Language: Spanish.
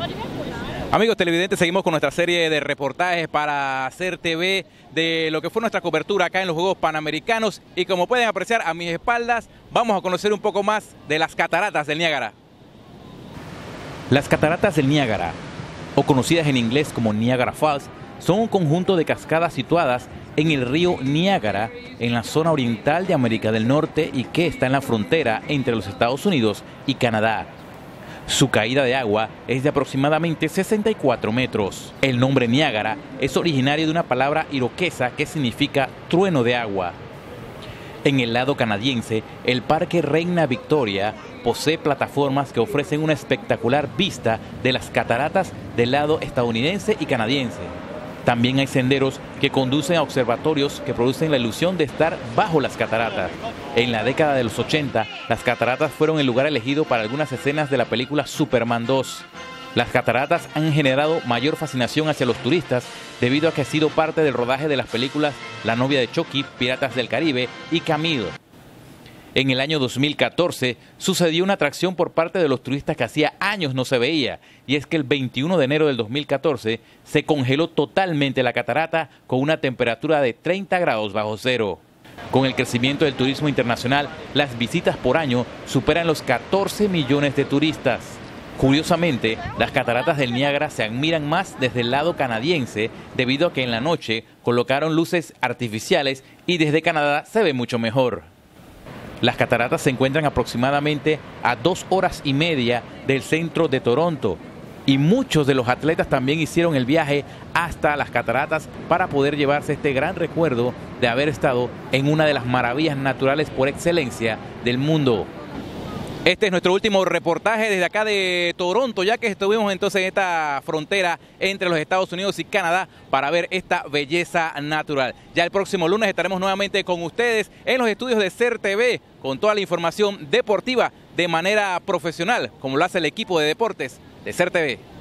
Amigos televidentes, seguimos con nuestra serie de reportajes para CER TV de lo que fue nuestra cobertura acá en los Juegos Panamericanos, y como pueden apreciar a mis espaldas, vamos a conocer un poco más de las cataratas del Niágara. Las cataratas del Niágara, o conocidas en inglés como Niagara Falls, son un conjunto de cascadas situadas en el río Niágara, en la zona oriental de América del Norte, y que está en la frontera entre los Estados Unidos y Canadá. Su caída de agua es de aproximadamente 64 metros. El nombre Niágara es originario de una palabra iroquesa que significa trueno de agua. En el lado canadiense, el Parque Reina Victoria posee plataformas que ofrecen una espectacular vista de las cataratas del lado estadounidense y canadiense. También hay senderos que conducen a observatorios que producen la ilusión de estar bajo las cataratas. En la década de los 80, las cataratas fueron el lugar elegido para algunas escenas de la película Superman 2. Las cataratas han generado mayor fascinación hacia los turistas debido a que ha sido parte del rodaje de las películas La novia de Chucky, Piratas del Caribe y Camille. En el año 2014 sucedió una atracción por parte de los turistas que hacía años no se veía, y es que el 21 de enero del 2014 se congeló totalmente la catarata con una temperatura de 30 grados bajo cero. Con el crecimiento del turismo internacional, las visitas por año superan los 14 millones de turistas. Curiosamente, las cataratas del Niágara se admiran más desde el lado canadiense debido a que en la noche colocaron luces artificiales y desde Canadá se ve mucho mejor. Las cataratas se encuentran aproximadamente a 2 horas y media del centro de Toronto, y muchos de los atletas también hicieron el viaje hasta las cataratas para poder llevarse este gran recuerdo de haber estado en una de las maravillas naturales por excelencia del mundo. Este es nuestro último reportaje desde acá de Toronto, ya que estuvimos entonces en esta frontera entre los Estados Unidos y Canadá para ver esta belleza natural. Ya el próximo lunes estaremos nuevamente con ustedes en los estudios de CER TV con toda la información deportiva de manera profesional, como lo hace el equipo de deportes de CER TV.